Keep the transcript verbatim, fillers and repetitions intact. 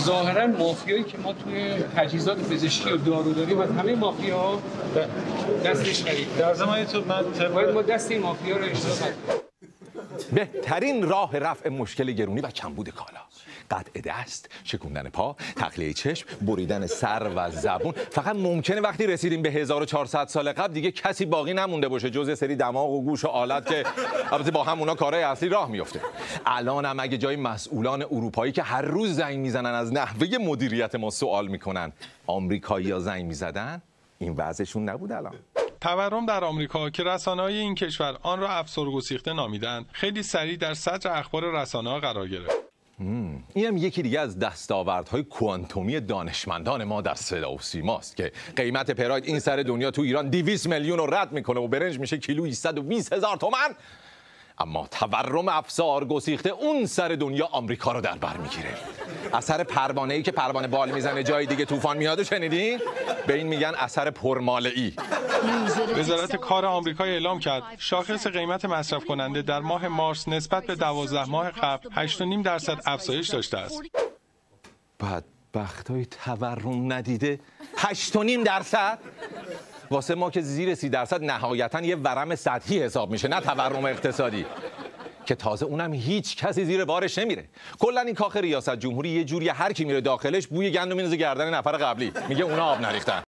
ظاهرا مافیایی که ما توی تجهیزات پزشکی و دارو داریم از همه مافیاها دستش خرید. در زمانی تو من باید ما دست این مافیا رو اشتراک کنیم. بهترین راه رفع مشکل گرونی و کمبود کالا، قطع دست، شکوندن پا، تخلیه چشم، بریدن سر و زبون. فقط ممکنه وقتی رسیدیم به هزار و چهارصد سال قبل دیگه کسی باقی نمونده باشه جز سری دماغ و گوش و آلت که البته با هم اونا کارهای اصلی راه میفته. الان هم اگه جای مسئولان اروپایی که هر روز زنگ میزنن از نحوه مدیریت ما سوال میکنن، آمریکایی‌ها زنگ میزدن، این وضعشون نبود الان. تورم در آمریکا که رسانه‌های این کشور آن را افسار گسیخته نامیدند، خیلی سریع در صدر اخبار رسانه‌ها قرار گرفت. این هم یکی دیگه از دستاوردهای کوانتومی دانشمندان ما در صدا و سیماست که قیمت پراید این سر دنیا تو ایران دویست میلیون رو رد میکنه و برنج میشه کیلویی صد و بیست هزار تومان، اما تورم افسار گسیخته اون سر دنیا آمریکا رو در بر میگیره. اثر پروانه‌ای که پروانه بال میزنه جای دیگه طوفان میاد، شنیدین؟ به این میگن اثر پرماله‌ای. وزارت کار آمریکا اعلام کرد شاخص قیمت مصرف کننده در ماه مارس نسبت به دوازده ماه قبل هشت و نیم درصد افزایش داشته است. بدبختای تورم ندیده هشت و نیم درصد؟ واسه ما که زیر سی درصد نهایتاً یه ورم سطحی حساب میشه، نه تورم اقتصادی که تازه اونم هیچ کسی زیر بارش نمیره. کلا این کاخ ریاست جمهوری یه جوری هر کی میره داخلش بوی گندم میندازه گردن نفر قبلی، میگه اونا آب نریختن.